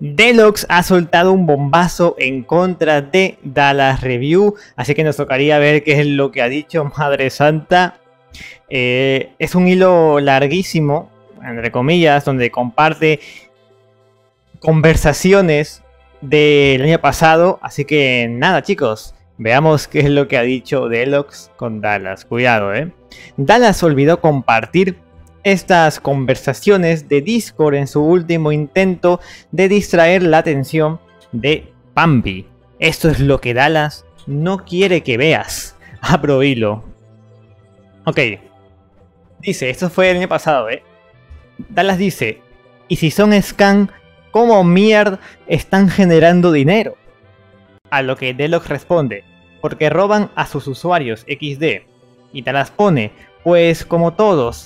Deluxe ha soltado un bombazo en contra de Dallas Review, así que nos tocaría ver qué es lo que ha dicho. Madre santa. Es un hilo larguísimo, entre comillas, donde comparte conversaciones del año pasado. Así que nada, chicos, veamos qué es lo que ha dicho Deluxe con Dallas. Cuidado, Dallas olvidó compartir estas conversaciones de Discord en su último intento de distraer la atención de Bambi. Esto es lo que Dallas no quiere que veas. Abro hilo. Ok. Dice, esto fue el año pasado, Dallas dice, ¿y si son scam, cómo mierda están generando dinero? A lo que Deluxe responde, porque roban a sus usuarios XD. Y Dallas pone, pues como todos.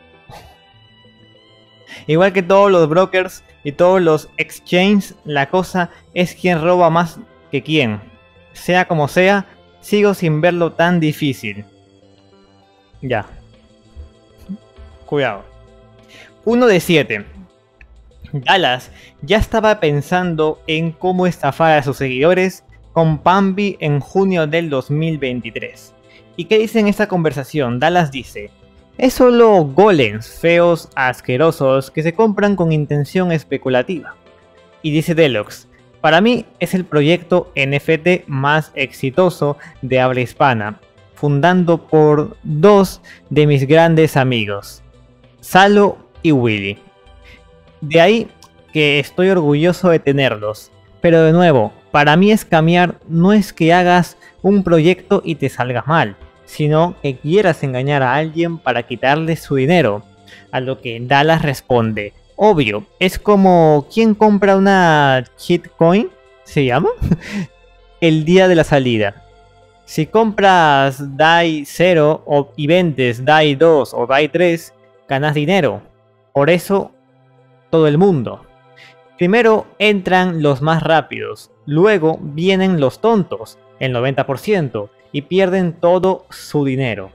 Igual que todos los brokers y todos los exchanges, la cosa es quién roba más que quién. Sea como sea, sigo sin verlo tan difícil. Ya. Cuidado. 1 de 7. Dallas ya estaba pensando en cómo estafar a sus seguidores con Bambi en junio del 2023. ¿Y qué dice en esta conversación? Dallas dice, es solo golems feos, asquerosos, que se compran con intención especulativa. Y dice Deluxe, para mí es el proyecto NFT más exitoso de habla hispana, fundando por dos de mis grandes amigos, Salo y Willy. De ahí que estoy orgulloso de tenerlos. Pero de nuevo, para mí escamear no es que hagas un proyecto y te salga mal, sino que quieras engañar a alguien para quitarle su dinero. A lo que Dallas responde, obvio, es como quien compra una shitcoin, ¿se llama? El día de la salida. Si compras DAI 0 y vendes DAI 2 o DAI 3, ganas dinero. Por eso, todo el mundo. Primero entran los más rápidos, luego vienen los tontos, el 90%, y pierden todo su dinero.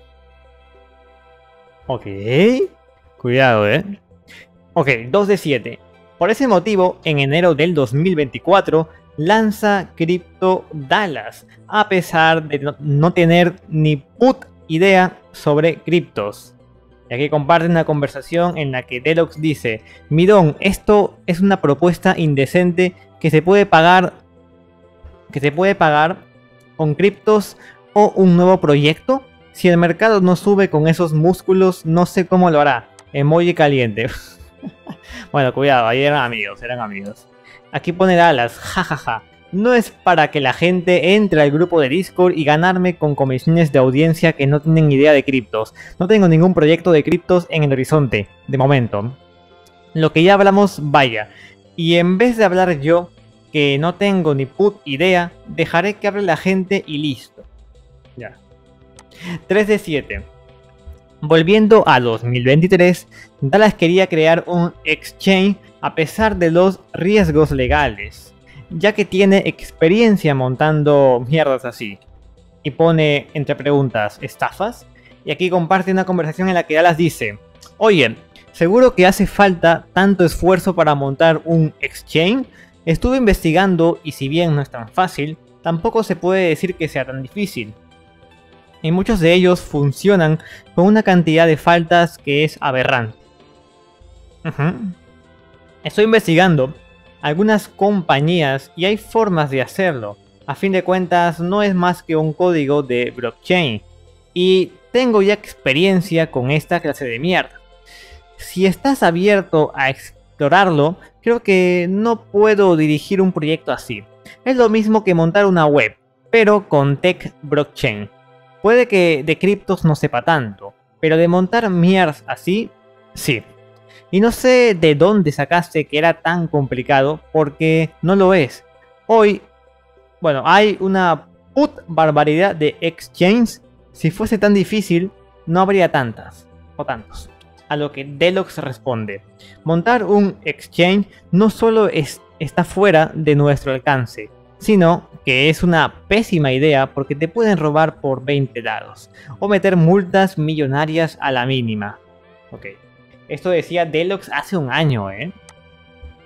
Ok, cuidado, Ok, 2 de 7. Por ese motivo, en enero del 2024, lanza Crypto Dallas, a pesar de no tener ni puta idea sobre criptos. Y aquí comparten una conversación en la que Deluxe dice, Midón, esto es una propuesta indecente que se puede pagar con criptos o un nuevo proyecto. Si el mercado no sube con esos músculos, no sé cómo lo hará. Emoji caliente. Bueno, cuidado, ahí eran amigos. Aquí pone Dallas, jajaja. No es para que la gente entre al grupo de Discord y ganarme con comisiones de audiencia que no tienen idea de criptos. No tengo ningún proyecto de criptos en el horizonte, de momento. Lo que ya hablamos, vaya. Y en vez de hablar yo, que no tengo ni put idea, dejaré que hable la gente y listo. Ya. 3 de 7. Volviendo a 2023, Dallas quería crear un exchange a pesar de los riesgos legales, ya que tiene experiencia montando mierdas así. Y pone entre preguntas, ¿estafas? Y aquí comparte una conversación en la que Dallas dice, oye, ¿seguro que hace falta tanto esfuerzo para montar un exchange? Estuve investigando y si bien no es tan fácil, tampoco se puede decir que sea tan difícil. Y muchos de ellos funcionan con una cantidad de faltas que es aberrante. Estoy investigando algunas compañías y hay formas de hacerlo. A fin de cuentas no es más que un código de blockchain. Y tengo ya experiencia con esta clase de mierda. Si estás abierto a explorarlo, creo que no puedo dirigir un proyecto así. Es lo mismo que montar una web, pero con tech blockchain. Puede que de criptos no sepa tanto, pero de montar mierdas así, sí. Y no sé de dónde sacaste que era tan complicado, porque no lo es. Hoy, bueno, hay una barbaridad de exchanges. Si fuese tan difícil, no habría tantas o tantos. A lo que Deluxe responde, montar un exchange no solo está fuera de nuestro alcance, sino que es una pésima idea porque te pueden robar por 20 dados o meter multas millonarias a la mínima. Ok, esto decía Deluxe hace un año,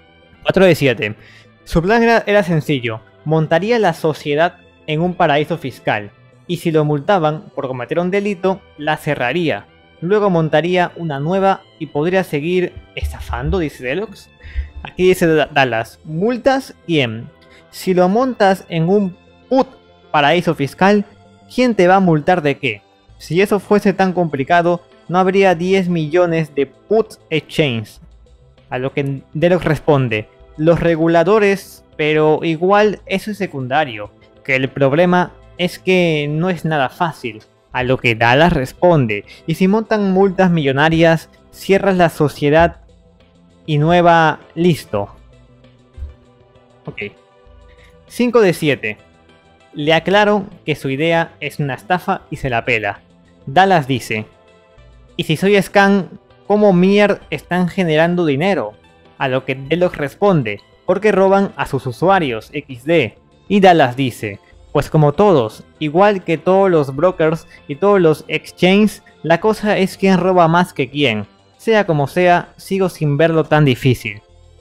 4 de 7. Su plan era sencillo. Montaría la sociedad en un paraíso fiscal. Y si lo multaban por cometer un delito, la cerraría. Luego montaría una nueva y podría seguir estafando, dice Deluxe. Aquí dice Dallas, multas ¿quién? Si lo montas en un paraíso fiscal, ¿quién te va a multar de qué? Si eso fuese tan complicado, no habría 10 millones de put exchanges. A lo que Deluxe responde, los reguladores, pero igual eso es secundario, que el problema es que no es nada fácil. A lo que Dallas responde, y si montan multas millonarias, cierras la sociedad y nueva, listo. Ok. 5 de 7. Le aclaro que su idea es una estafa y se la pela. Dallas dice, y si soy scam, ¿cómo mierda están generando dinero? A lo que Deluxe responde, porque roban a sus usuarios, XD. Y Dallas dice, pues como todos, igual que todos los brokers y todos los exchanges, la cosa es quién roba más que quién. Sea como sea, sigo sin verlo tan difícil.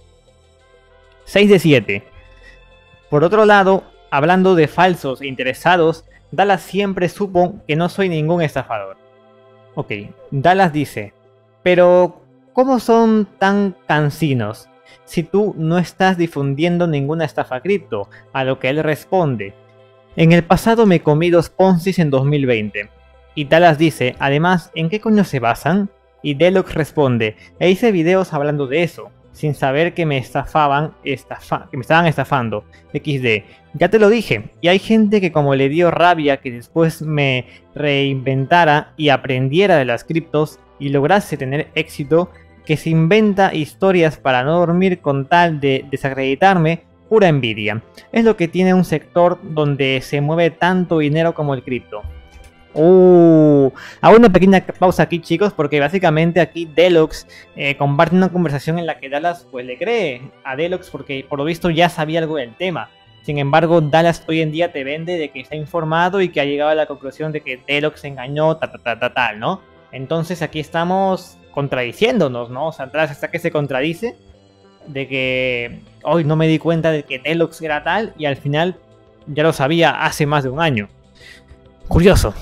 6 de 7. Por otro lado, hablando de falsos e interesados, Dallas siempre supo que no soy ningún estafador. Ok, Dallas dice, pero ¿cómo son tan cansinos si tú no estás difundiendo ninguna estafa cripto? A lo que él responde, en el pasado me comí 2 Ponzis en 2020. Y Dallas dice, además, ¿en qué coño se basan? Y Deluxe responde, e hice videos hablando de eso, sin saber que me estaban estafando. XD, ya te lo dije, y hay gente que como le dio rabia que después me reinventara y aprendiera de las criptos y lograse tener éxito, que se inventa historias para no dormir con tal de desacreditarme, pura envidia. Es lo que tiene un sector donde se mueve tanto dinero como el cripto. Hago una pequeña pausa aquí, chicos, porque básicamente aquí Deluxe comparte una conversación en la que Dallas pues le cree a Deluxe porque por lo visto ya sabía algo del tema. Sin embargo, Dallas hoy en día te vende de que está informado y que ha llegado a la conclusión de que Deluxe engañó, tal, ¿no? Entonces aquí estamos contradiciéndonos, ¿no? O sea, Dallas hasta que se contradice de que hoy no me di cuenta de que Deluxe era tal y al final ya lo sabía hace más de un año. Curioso.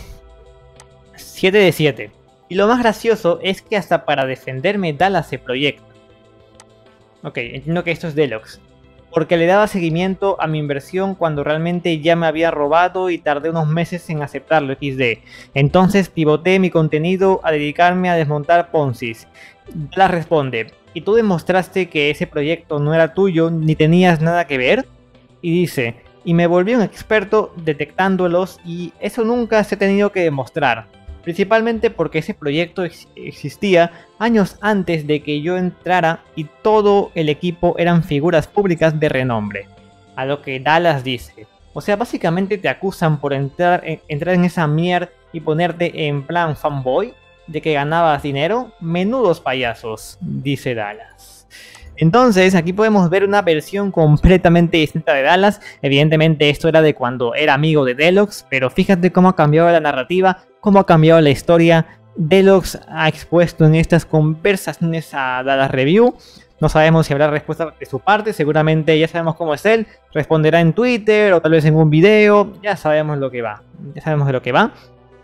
7 de 7. Y lo más gracioso es que hasta para defenderme Dallas se proyecta. Ok, entiendo que esto es Deluxe. Porque le daba seguimiento a mi inversión cuando realmente ya me había robado y tardé unos meses en aceptarlo, XD. Entonces pivoté mi contenido a dedicarme a desmontar Ponzis. Dallas responde, ¿y tú demostraste que ese proyecto no era tuyo ni tenías nada que ver? Y dice, y me volví un experto detectándolos y eso nunca se ha tenido que demostrar. Principalmente porque ese proyecto existía años antes de que yo entrara y todo el equipo eran figuras públicas de renombre. A lo que Dallas dice, o sea, básicamente te acusan por entrar en esa mierda y ponerte en plan fanboy de que ganabas dinero. Menudos payasos, dice Dallas. Entonces aquí podemos ver una versión completamente distinta de Dallas. Evidentemente esto era de cuando era amigo de Deluxe, pero fíjate cómo ha cambiado la narrativa, cómo ha cambiado la historia. Deluxe ha expuesto en estas conversaciones a Dallas Review. No sabemos si habrá respuesta de su parte, seguramente ya sabemos cómo es él. Responderá en Twitter o tal vez en un video, ya sabemos lo que va. Ya sabemos de lo que va.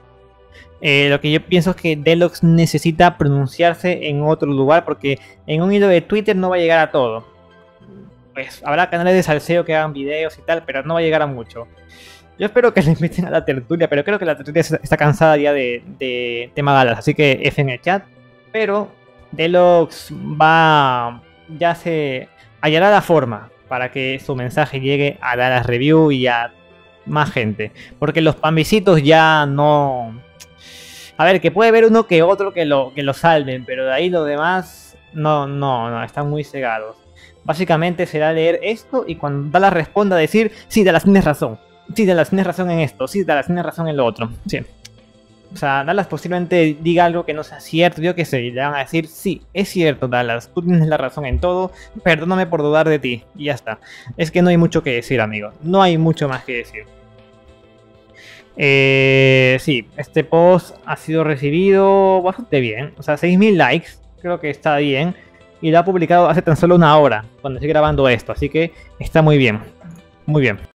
Lo que yo pienso es que Deluxe necesita pronunciarse en otro lugar porque en un hilo de Twitter no va a llegar a todo. Pues habrá canales de salseo que hagan videos y tal, pero no va a llegar a mucho. Yo espero que le inviten a la tertulia, pero creo que la tertulia está cansada ya de tema Dallas, así que F en el chat. Pero Deluxe ya se hallará la forma para que su mensaje llegue a Dallas Review y a más gente. Porque los pambisitos ya no... A ver, que puede haber uno que otro que lo salven, pero de ahí los demás no, están muy cegados. Básicamente será leer esto y cuando Dallas responda decir, sí, Dallas tienes razón. Sí, Dallas tienes razón en esto. Sí, Dallas tienes razón en lo otro. Sí. O sea, Dallas posiblemente diga algo que no sea cierto, yo qué sé, y le van a decir, sí, es cierto Dallas, tú tienes la razón en todo, perdóname por dudar de ti, y ya está. Es que no hay mucho que decir, amigo, no hay mucho más que decir. Sí, este post ha sido recibido bastante bien, o sea, 6000 likes, creo que está bien. y lo ha publicado hace tan solo una hora, cuando estoy grabando esto, así que está muy bien, muy bien.